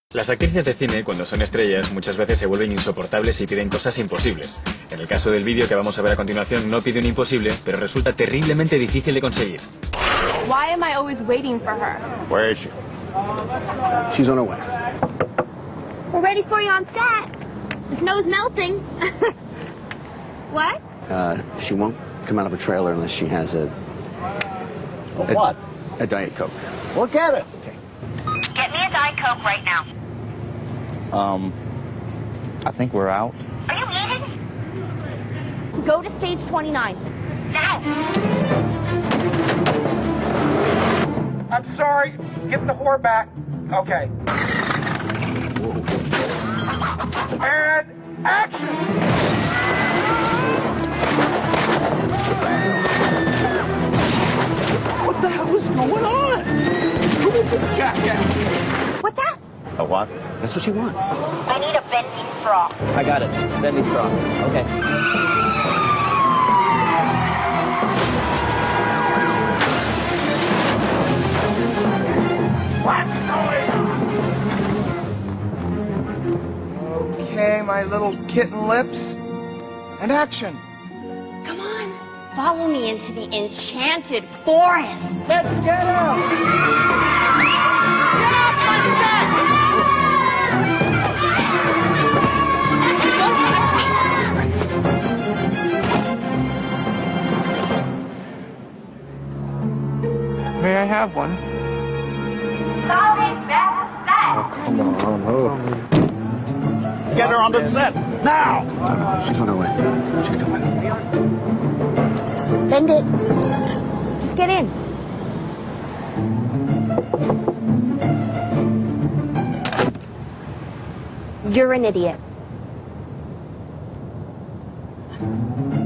Las actrices de cine, cuando son estrellas, muchas veces se vuelven insoportables y piden cosas imposibles. En el caso del vídeo que vamos a ver a continuación, no pide un imposible, pero resulta terriblemente difícil de conseguir. Why am I always waiting for her? Where is she? She's on her way. We're ready for you on set. The snow's melting. What? She won't come out of a trailer unless she has a What? a Diet Coke. Look at it. Get me a Diet Coke right now. I think we're out. Are you eating? Go to stage 29. Now. I'm sorry. Give the whore back. Okay. And action! What the hell is going on? Who is this jackass? What's that? A what? That's what she wants. I need a bendy straw. I got it. Bendy straw. Okay. What's going on? Okay, my little kitten lips. And action. Come on. Follow me into the enchanted forest. Let's get him! Get off my set! Don't touch me. May I have one? Sorry, back to set. Get her on the set now. She's on her way. She's coming. Bend it. Just get in. You're an idiot.